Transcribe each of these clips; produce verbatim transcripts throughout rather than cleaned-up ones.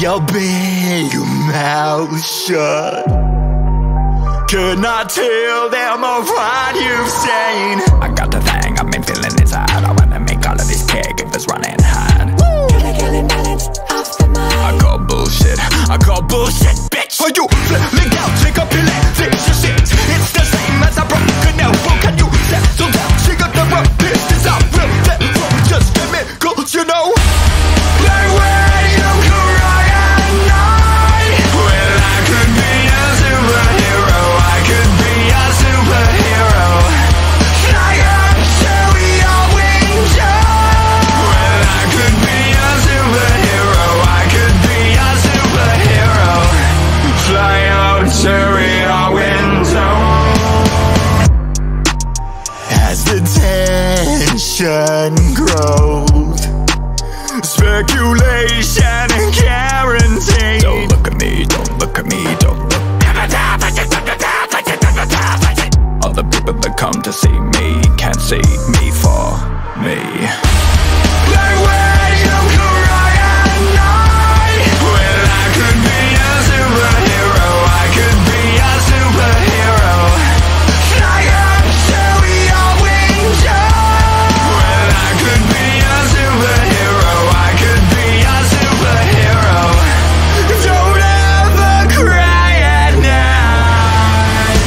your big mouth shut. Could not tell them of what you've seen. I got the thing I've been feeling inside. I wanna make all of these caregivers running hard. Gotta get in balance off the mind. I call bullshit, I call bullshit, bitch. Are you flipping out? Take up your leg, fix your shit. It's the same as a broken elbow. Can you settle down? She got the rough business out. Real that from just chemicals, you know. Like when you cry at night. Well, I could be a superhero. I could be a superhero. Fly up to your wings. Well, I could be a superhero. I could be a superhero. Fly up to your window. As the tension grows, speculation and guarantee. Don't look at me, don't look at me, don't look. All the people that come to see me can't see me for me. Like when you cry at night. Well, I could be a superhero. I could be a superhero. Fly up to your wings. Well, I could be a superhero. I could be a superhero. Don't ever cry at night.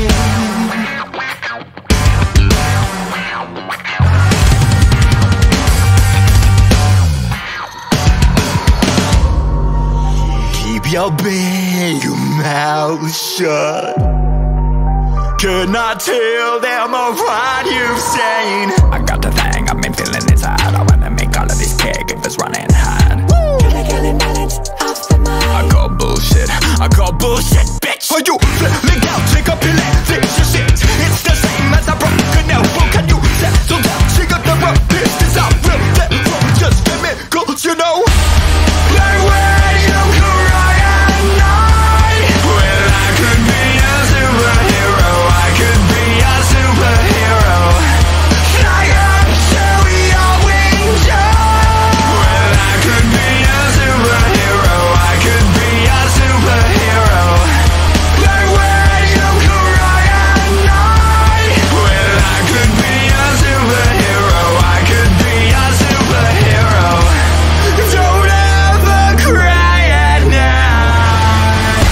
Keep your big mouth shut. Could not tell them of what you've seen. I got the thing I've been feeling inside. I wanna make all of these caregivers running hard. Gotta get in balance off the mind. I call bullshit, I call bullshit, bitch. Are you flipping out? Take up your leg, fix your shit. It's the same as a broken elbow. Can you settle down? She got the rough business out. Real that from just chemicals, you know. Like when you cry at night. Well, I could be a superhero. I could be a superhero. Fly up to your wings. Well, I could be a superhero. I could be a superhero. Like when you cry at night. Well, I could be a superhero. I could be a superhero. Don't ever cry at night.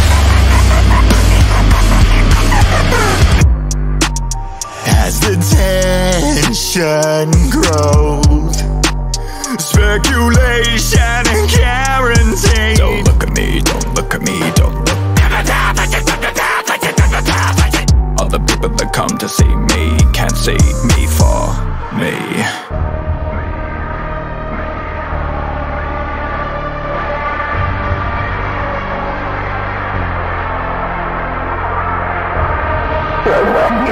As the tension grows, speculation and guarantee. Don't look at me, don't look at me, don't look. All the people that come to see me can't see me for me. Gotta